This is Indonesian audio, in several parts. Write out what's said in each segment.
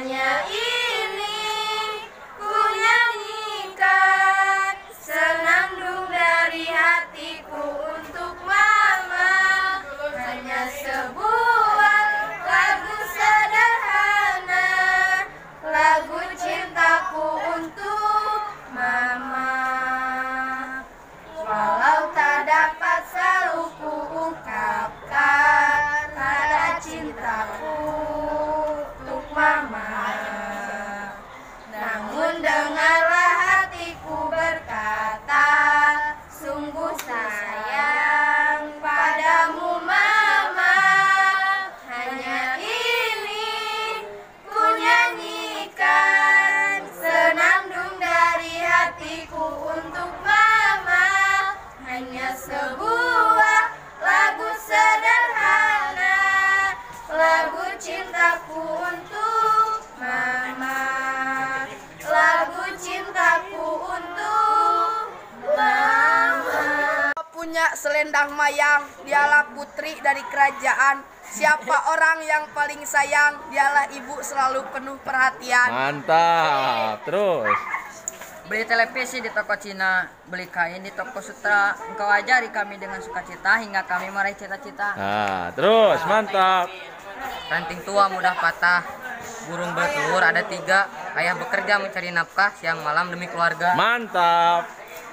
Hanya ini ku nyanyikan senandung dari hatiku untuk mama. Hanya sebuah lagu sederhana, lagu cintaku untuk mama. Walau tak dapat selalu ku ungkapkan ada cintaku untuk mama, namun dengarlah hatiku berkata, sungguh sayang padamu mama. Hanya ini ku nyanyikan senandung dari hatiku untuk mama. Hanya sebuah lagu sederhana, lagu cintaku untuk mama, lagu cintaku untuk mama. Punya selendang mayang, dialah putri dari kerajaan. Siapa orang yang paling sayang, dialah ibu selalu penuh perhatian. Mantap. Terus. Beli televisi di toko Cina, beli kain di toko Sutra. Engkau ajari kami dengan sukacita hingga kami meraih cita-cita. Nah, terus mantap. Ranting tua mudah patah, burung bertelur ada 3. Ayah bekerja mencari nafkah siang malam demi keluarga. Mantap.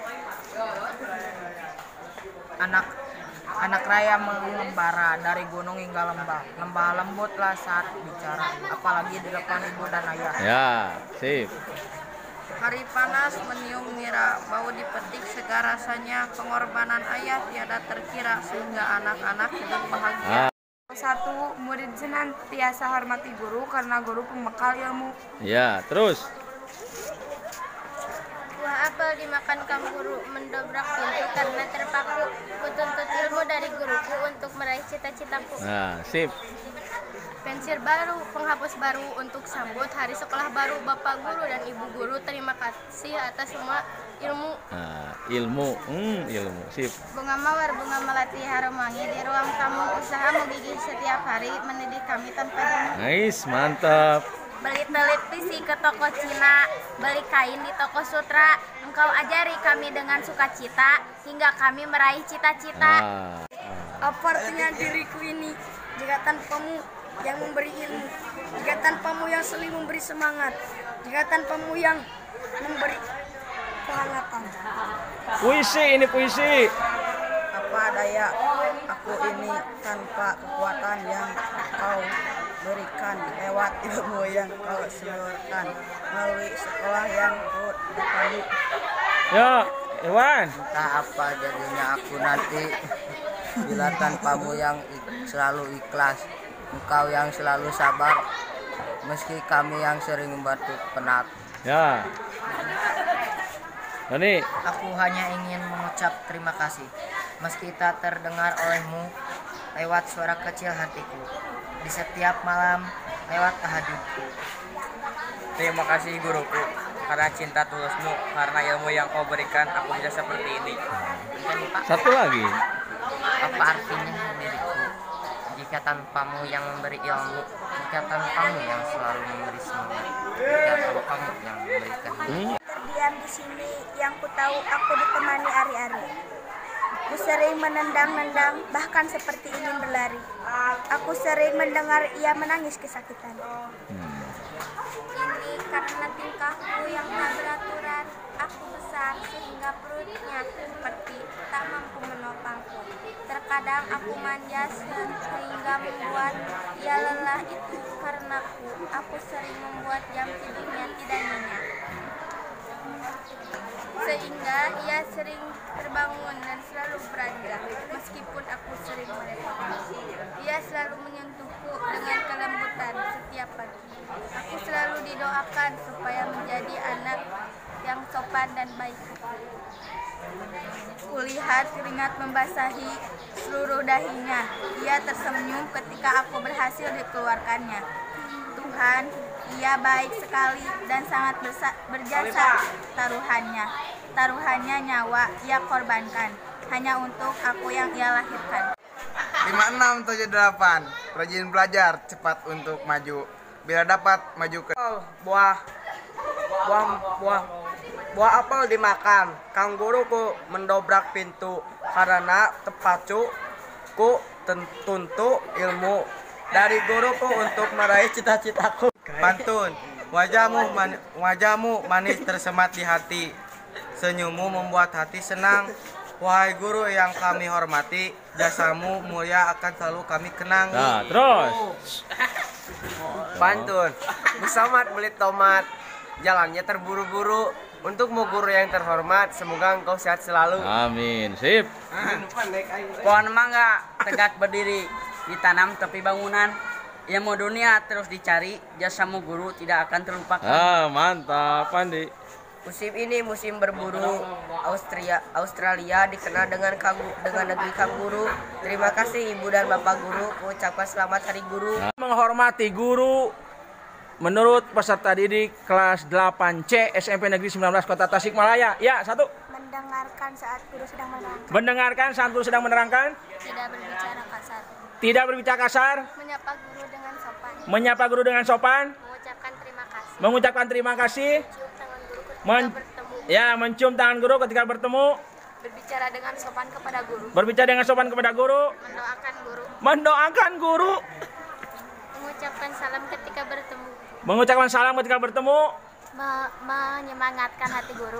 Anak raya mengembara dari gunung hingga lembah. Lembah lembutlah saat bicara, apalagi di depan ibu dan ayah. Ya, sip. Hari panas menium nira, bau dipetik segar rasanya. Pengorbanan ayah tiada terkira sehingga anak-anak hidup bahagia. Satu, murid senantiasa hormati guru karena guru pembekal ilmu. Ya, terus. Buah apel dimakan kaum guru, mendobrak pintu karena terpaku. Kutuntut ilmu dari guruku untuk meraih cita-citaku. Nah, sip. Pensil baru, penghapus baru untuk sambut hari sekolah baru. Bapak guru dan ibu guru, terima kasih atas semua ilmu. Nah, ilmu. Ilmu. Sip. Bunga mawar, bunga melati harum wangi di ruang tamu. Usaha menggigih setiap hari, mendidik kami tanpa jamu. Nice, mantap. Beli televisi ke toko Cina, beli kain di toko Sutra. Engkau ajari kami dengan sukacita hingga kami meraih cita-cita. Apa artinya diriku ini jika tanpamu yang memberi ilmu, jika tanpamu yang selalu memberi semangat, jika tanpamu yang memberi kehangatan. Puisi, ini puisi. Apa daya aku ini tanpa kekuatan yang kau berikan, lewat ilmu yang kau seluruhkan, melalui sekolah yang kau datangi. Ya, Iwan. Entah apa jadinya aku nanti bila tanpamu yang selalu ikhlas. Engkau yang selalu sabar, meski kami yang sering membantu penat. Ya. Doni. Aku hanya ingin mengucap terima kasih, meski tak terdengar olehmu, lewat suara kecil hatiku, di setiap malam lewat tahajudku. Terima kasih guruku, karena cinta tulusmu, karena ilmu yang kau berikan, aku bisa seperti ini. Satu lagi. Apa artinya diriku jika tanpamu yang memberi ilmu, jika tanpamu yang selalu memberi semangat, jika tanpamu yang memberikan hidup. Terdiam di sini yang ku tahu aku ditemani ari-ari. Ku sering menendang-nendang, bahkan seperti ingin berlari. Aku sering mendengar ia menangis kesakitan. Ini karena tingkahku yang tak beraturan. Aku besar sehingga perutnya seperti tak mampu menopangku. Terkadang aku manja sehingga membuat ia lelah, itu karenaku. Aku sering membuat jam tidurnya tidak nyenyak, sehingga ia sering terbangun dan selalu beranjak. Meskipun aku sering merepotkan, ia selalu menyentuhku dengan kelembutan setiap pagi. Aku selalu didoakan supaya menjadi anak yang sopan dan baik hati. Kulihat keringat membasahi seluruh dahinya. Ia tersenyum ketika aku berhasil dikeluarkannya. Tuhan, ia baik sekali dan sangat berjasa. Taruhannya nyawa ia korbankan hanya untuk aku yang ia lahirkan. 5678, rajin belajar, cepat untuk maju. bila dapat maju ke buah apel dimakan. Kang guru ku mendobrak pintu karena tepacu ku tentu ilmu dari guruku untuk meraih cita-citaku. Pantun, wajahmu manis tersemat di hati, senyummu membuat hati senang. Wahai guru yang kami hormati, jasamu mulia akan selalu kami kenang. Nah, terus. Pantun, Musamat beli tomat, jalannya terburu-buru. Untukmu guru yang terhormat, semoga engkau sehat selalu. Amin. Sip. Pohon mangga tegak berdiri, ditanam tepi bangunan. Ilmu dunia terus dicari, jasamu guru tidak akan terlupakan. Ah, mantap, Pandi. Musim ini musim berburu. Australia dikenal dengan negeri kanguru. Terima kasih Ibu dan Bapak guru. Ucapkan selamat Hari Guru. Menghormati guru menurut peserta didik kelas 8C SMP Negeri 19 Kota Tasikmalaya. Ya, 1. Mendengarkan saat guru sedang menerangkan. Mendengarkan saat guru sedang menerangkan. Tidak berbicara kasar. Tidak berbicara kasar. Menyapa guru dengan sopan. Menyapa guru dengan sopan. Mengucapkan terima kasih. Mengucapkan terima kasih. Cium tangan guru ketika bertemu. Ya, mencium tangan guru ketika bertemu. Berbicara dengan sopan kepada guru. Berbicara dengan sopan kepada guru. Mendoakan guru. Mendoakan guru. Mengucapkan salam ketika bertemu. Mengucapkan salam ketika bertemu. Menyemangatkan hati guru.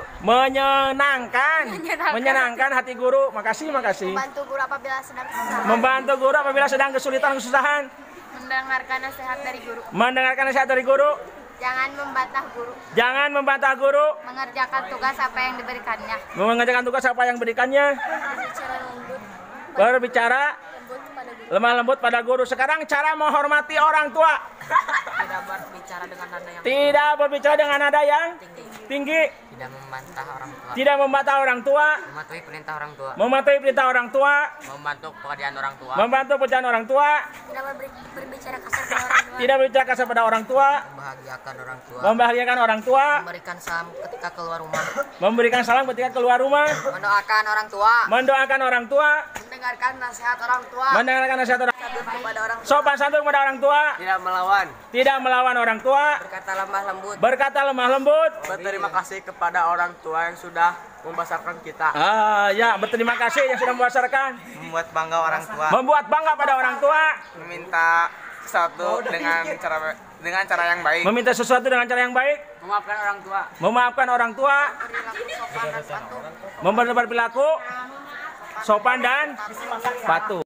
Menyenangkan hati guru. Makasih. Membantu guru apabila sedang kesusahan. Membantu guru apabila sedang kesulitan-kesusahan. Mendengarkan nasihat dari guru. Mendengarkan nasihat dari guru. Jangan membantah guru. Jangan membantah guru. Mengerjakan tugas apa yang diberikannya. Mengerjakan tugas apa yang diberikannya. Berbicara lembut. Berbicara Lembut kepada guru. lemah lembut pada guru. Sekarang cara menghormati orang tua. Tidak berbicara dengan nada yang Tidak berbicara dengan nada yang tinggi. tidak membantah orang tua, Tidak membantah orang tua. mematuhi perintah orang tua, Mematuhi perintah orang tua. membantu pekerjaan orang tua, Membantu pekerjaan orang tua. Tidak berbicara kasar pada orang tua. Tidak berbicara kasar pada orang tua. Membahagiakan orang tua. Membahagiakan orang tua. Memberikan salam ketika keluar rumah. Memberikan salam ketika keluar rumah. Mendoakan orang tua. Mendoakan orang tua. Mendengarkan nasihat orang tua. Mendengarkan nasihat orang tua. Kepada orang tua. Sopan santun kepada orang tua. Tidak melawan. Tidak melawan orang tua. Berkata lemah lembut. Berkata lemah lembut. Berterima kasih kepada orang tua yang sudah membesarkan kita. Ya, berterima kasih yang sudah membesarkan. Membuat bangga orang tua. Membuat bangga pada orang tua. Meminta sesuatu dengan cara yang baik. Meminta sesuatu dengan cara yang baik. memaafkan orang tua, Memaafkan orang tua. Berperilaku sopan dan patuh.